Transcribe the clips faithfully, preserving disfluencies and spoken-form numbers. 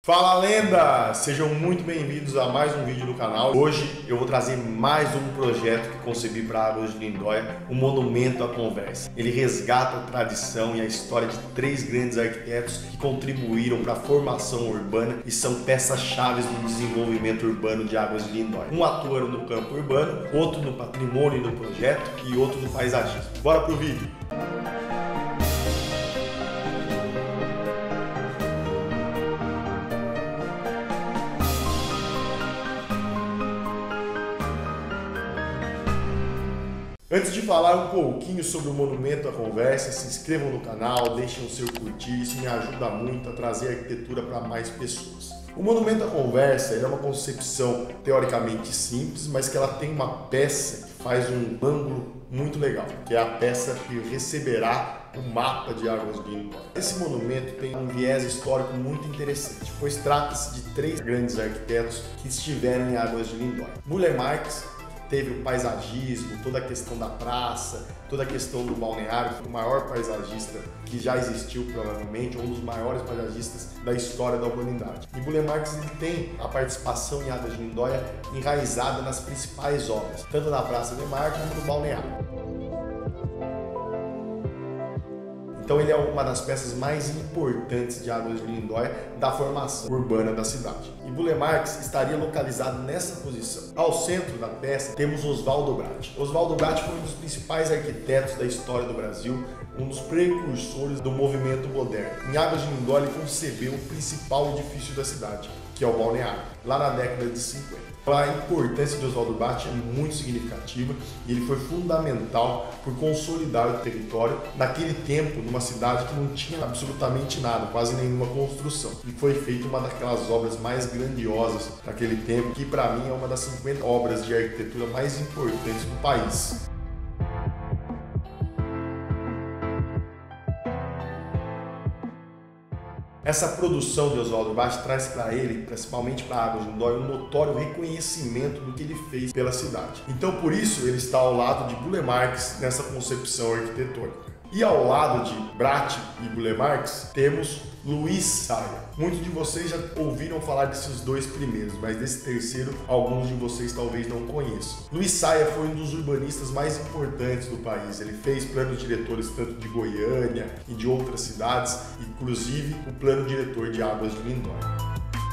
Fala, lenda! Sejam muito bem-vindos a mais um vídeo do canal. Hoje eu vou trazer mais um projeto que concebi para Águas de Lindóia, o Monumento à Conversa. Ele resgata a tradição e a história de três grandes arquitetos que contribuíram para a formação urbana e são peças-chave no desenvolvimento urbano de Águas de Lindóia. Um atuando no campo urbano, outro no patrimônio do projeto e outro no paisagismo. Bora pro vídeo! Antes de falar um pouquinho sobre o Monumento à Conversa, se inscrevam no canal, deixem o seu curtir, isso me ajuda muito a trazer arquitetura para mais pessoas. O Monumento à Conversa ele é uma concepção teoricamente simples, mas que ela tem uma peça que faz um ângulo muito legal, que é a peça que receberá o mapa de Águas de Lindóia. Esse monumento tem um viés histórico muito interessante, pois trata-se de três grandes arquitetos que estiveram em Águas de Lindóia. Burle Marx teve o paisagismo, toda a questão da praça, toda a questão do balneário, o maior paisagista que já existiu provavelmente, um dos maiores paisagistas da história da humanidade. E Burle Marx ele tem a participação em Águas de Lindóia enraizada nas principais obras, tanto na Praça de Marco como no balneário. Então ele é uma das peças mais importantes de Águas de Lindóia da formação urbana da cidade. E Burle Marx estaria localizado nessa posição. Ao centro da peça temos Oswaldo Bratti. Oswaldo Bratti foi um dos principais arquitetos da história do Brasil, um dos precursores do movimento moderno. Em Águas de Lindóia ele concebeu o principal edifício da cidade, que é o balneário, lá na década de cinquenta. A importância de Oswaldo Bratti é muito significativa e ele foi fundamental por consolidar o território naquele tempo, numa cidade que não tinha absolutamente nada, quase nenhuma construção. E foi feita uma daquelas obras mais grandiosas daquele tempo, que para mim é uma das cinquenta obras de arquitetura mais importantes do país. Essa produção de Oswaldo Bratti traz para ele, principalmente para Águas de Lindóia, um notório reconhecimento do que ele fez pela cidade. Então, por isso, ele está ao lado de Burle Marx nessa concepção arquitetônica. E ao lado de Bratti e Burle Marx, temos Luiz Sayre. Muitos de vocês já ouviram falar desses dois primeiros, mas desse terceiro, alguns de vocês talvez não conheçam. Luiz Sayre foi um dos urbanistas mais importantes do país. Ele fez planos diretores tanto de Goiânia e de outras cidades, inclusive o plano diretor de Águas de Lindóia.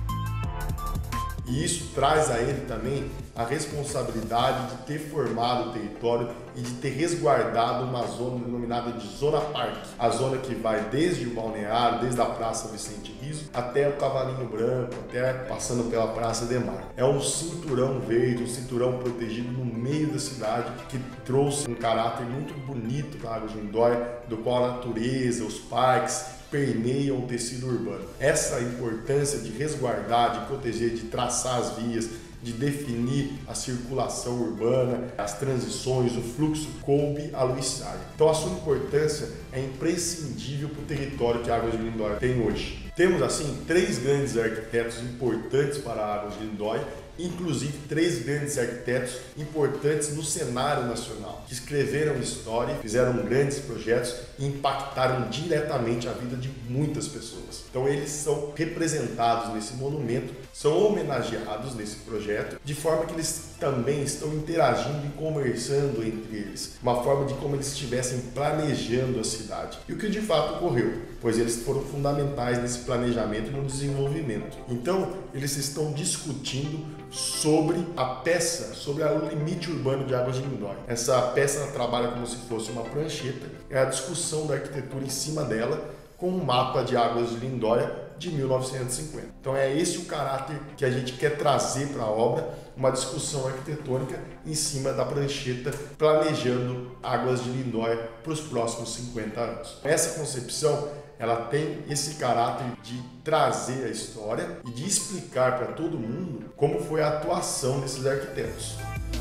E isso traz a ele também a responsabilidade de ter formado o território e de ter resguardado uma zona denominada de Zona Parque. A zona que vai desde o balneário, desde a Praça Vicente Riso, até o Cavalinho Branco, até passando pela Praça de Mar. É um cinturão verde, um cinturão protegido no meio da cidade, que trouxe um caráter muito bonito para Águas de Lindóia, do qual a natureza, os parques, permeiam o tecido urbano. Essa importância de resguardar, de proteger, de traçar as vias, de definir a circulação urbana, as transições, o fluxo, coube a Luiz Sayre. Então a sua importância é imprescindível para o território que Águas de Lindóia tem hoje. Temos assim três grandes arquitetos importantes para Águas de Lindóia, inclusive três grandes arquitetos importantes no cenário nacional, que escreveram história, fizeram grandes projetos e impactaram diretamente a vida de muitas pessoas. Então eles são representados nesse monumento, são homenageados nesse projeto, de forma que eles também estão interagindo e conversando entre eles, uma forma de como eles estivessem planejando a cidade. E o que de fato ocorreu, pois eles foram fundamentais nesse planejamento e no desenvolvimento. Então eles estão discutindo sobre a peça, sobre o limite urbano de Águas de Lindóia. Essa peça ela trabalha como se fosse uma prancheta, é a discussão da arquitetura em cima dela, com um mapa de Águas de Lindóia de mil novecentos e cinquenta. Então é esse o caráter que a gente quer trazer para a obra, uma discussão arquitetônica em cima da prancheta, planejando Águas de Lindóia para os próximos cinquenta anos. Essa concepção ela tem esse caráter de trazer a história e de explicar para todo mundo como foi a atuação desses arquitetos.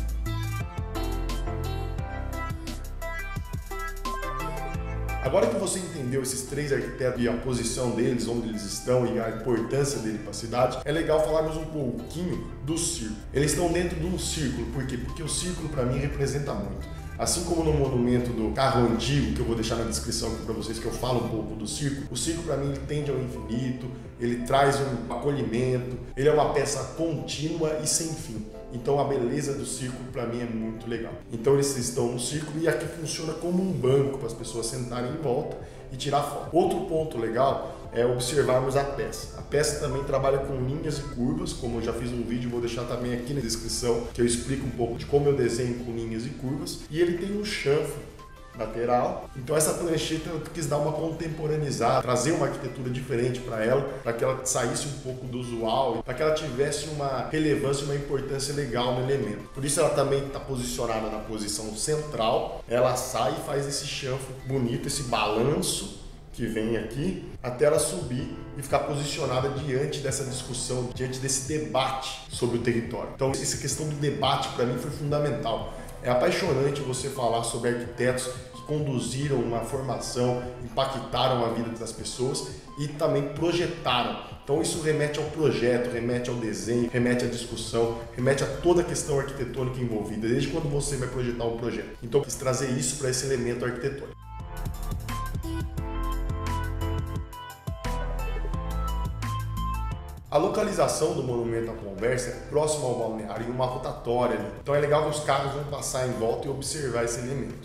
Agora que você entendeu esses três arquitetos e a posição deles, onde eles estão e a importância dele para a cidade, é legal falarmos um pouquinho do círculo. Eles estão dentro de um círculo, por quê? Porque o círculo para mim representa muito. Assim como no monumento do carro antigo, que eu vou deixar na descrição aqui para vocês, que eu falo um pouco do circo, o circo para mim ele tende ao infinito, ele traz um acolhimento, ele é uma peça contínua e sem fim. Então a beleza do circo para mim é muito legal. Então eles estão no circo e aqui funciona como um banco para as pessoas sentarem em volta e tirar foto. Outro ponto legal é observarmos a peça. A peça também trabalha com linhas e curvas, como eu já fiz um vídeo, vou deixar também aqui na descrição, que eu explico um pouco de como eu desenho com linhas e curvas. E ele tem um chanfro lateral. Então essa prancheta eu quis dar uma contemporaneizada, trazer uma arquitetura diferente para ela, para que ela saísse um pouco do usual, para que ela tivesse uma relevância, uma importância legal no elemento. Por isso ela também está posicionada na posição central, ela sai e faz esse chanfro bonito, esse balanço que vem aqui, até ela subir e ficar posicionada diante dessa discussão, diante desse debate sobre o território. Então essa questão do debate para mim foi fundamental. É apaixonante você falar sobre arquitetos que conduziram uma formação, impactaram a vida das pessoas e também projetaram. Então isso remete ao projeto, remete ao desenho, remete à discussão, remete a toda a questão arquitetônica envolvida, desde quando você vai projetar um projeto. Então eu quis trazer isso para esse elemento arquitetônico. A localização do monumento à conversa é próximo ao balneário, em uma rotatória ali. Então é legal que os carros vão passar em volta e observar esse elemento.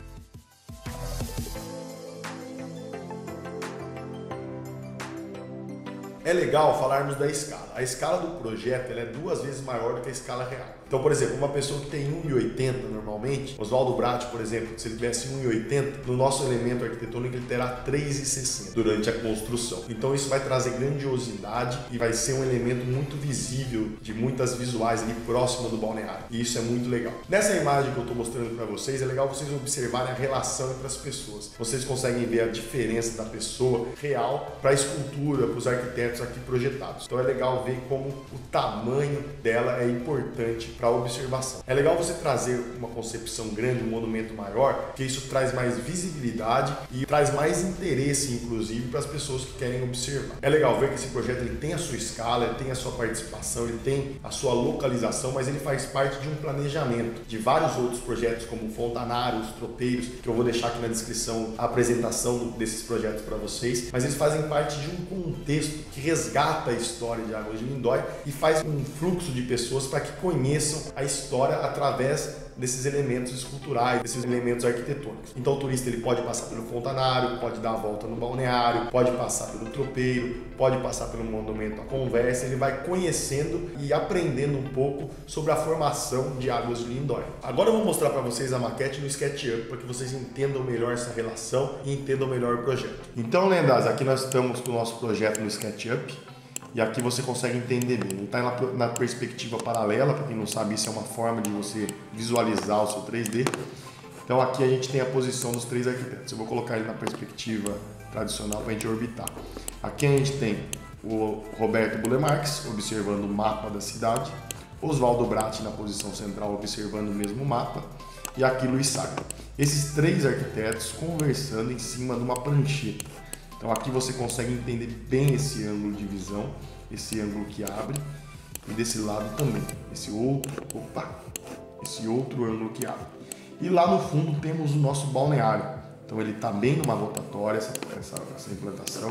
É legal falarmos da escala. A escala do projeto ela é duas vezes maior do que a escala real. Então, por exemplo, uma pessoa que tem um e oitenta normalmente, Oswaldo Brat, por exemplo, se ele tivesse um e oitenta, no nosso elemento arquitetônico ele terá três e sessenta durante a construção. Então isso vai trazer grandiosidade e vai ser um elemento muito visível, de muitas visuais ali próximo do balneário. E isso é muito legal. Nessa imagem que eu estou mostrando para vocês, é legal vocês observarem a relação entre as pessoas. Vocês conseguem ver a diferença da pessoa real para a escultura, para os arquitetos aqui projetados. Então é legal ver como o tamanho dela é importante para a observação. É legal você trazer uma concepção grande, um monumento maior, porque isso traz mais visibilidade e traz mais interesse, inclusive, para as pessoas que querem observar. É legal ver que esse projeto ele tem a sua escala, ele tem a sua participação, ele tem a sua localização, mas ele faz parte de um planejamento de vários outros projetos, como o Fontanário, os Tropeiros, que eu vou deixar aqui na descrição a apresentação desses projetos para vocês, mas eles fazem parte de um contexto que resgata a história de Águas de Lindóia e faz um fluxo de pessoas para que conheçam a história através desses elementos esculturais, desses elementos arquitetônicos. Então o turista ele pode passar pelo Fontanário, pode dar a volta no balneário, pode passar pelo Tropeiro, pode passar pelo monumento à conversa, ele vai conhecendo e aprendendo um pouco sobre a formação de Águas de Lindóia. Agora eu vou mostrar para vocês a maquete no SketchUp para que vocês entendam melhor essa relação e entendam melhor o projeto. Então, lendas, aqui nós estamos com o nosso projeto no SketchUp. E aqui você consegue entender bem. Ele está na perspectiva paralela, para quem não sabe, isso é uma forma de você visualizar o seu três D. Então aqui a gente tem a posição dos três arquitetos. Eu vou colocar ele na perspectiva tradicional para a gente orbitar. Aqui a gente tem o Roberto Bulemarx observando o mapa da cidade, Oswaldo Brat na posição central observando o mesmo mapa, e aqui Luiz Saga. Esses três arquitetos conversando em cima de uma prancheta. Então aqui você consegue entender bem esse ângulo de visão, esse ângulo que abre, e desse lado também, esse outro, opa, esse outro ângulo que abre. E lá no fundo temos o nosso balneário. Então ele está bem numa rotatória, essa, essa, essa implantação.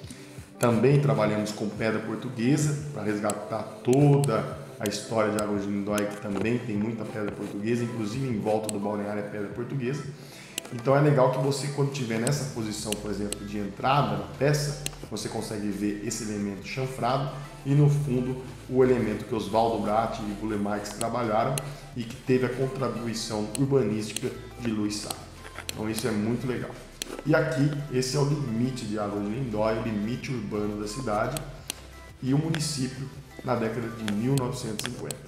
Também trabalhamos com pedra portuguesa para resgatar toda a história de Águas de Lindóia, que também tem muita pedra portuguesa, inclusive em volta do balneário é pedra portuguesa. Então é legal que você, quando estiver nessa posição, por exemplo, de entrada na peça, você consegue ver esse elemento chanfrado e no fundo o elemento que Oswaldo Brat e Bulemarx trabalharam e que teve a contribuição urbanística de Luiz Saga. Então isso é muito legal. E aqui, esse é o limite de Águas de Lindóia, o limite urbano da cidade e o município na década de mil novecentos e cinquenta.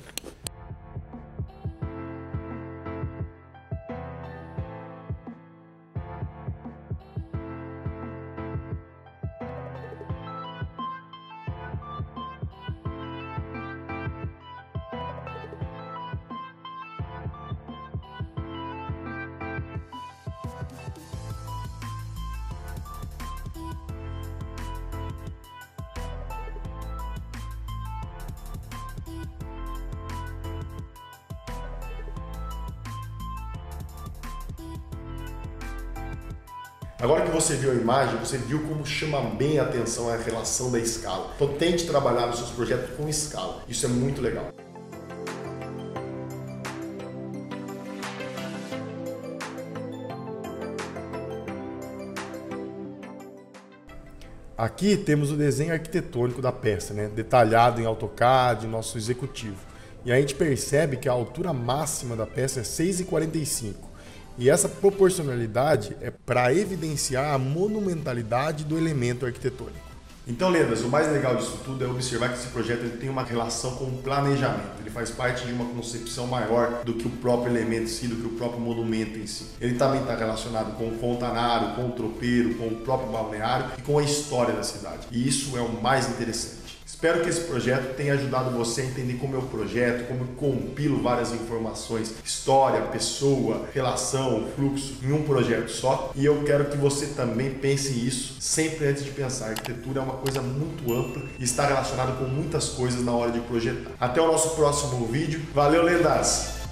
Agora que você viu a imagem, você viu como chama bem a atenção a relação da escala. Então tente trabalhar nos seus projetos com escala. Isso é muito legal. Aqui temos o desenho arquitetônico da peça, né? Detalhado em AutoCAD, nosso executivo. E a gente percebe que a altura máxima da peça é seis vírgula quarenta e cinco. E essa proporcionalidade é para evidenciar a monumentalidade do elemento arquitetônico. Então, lendas, o mais legal disso tudo é observar que esse projeto ele tem uma relação com o planejamento. Ele faz parte de uma concepção maior do que o próprio elemento em si, do que o próprio monumento em si. Ele também está relacionado com o fontanário, com o tropeiro, com o próprio balneário e com a história da cidade. E isso é o mais interessante. Espero que esse projeto tenha ajudado você a entender como é o projeto, como eu compilo várias informações, história, pessoa, relação, fluxo, em um projeto só. E eu quero que você também pense isso sempre antes de pensar. A arquitetura é uma coisa muito ampla e está relacionada com muitas coisas na hora de projetar. Até o nosso próximo vídeo. Valeu, lendas!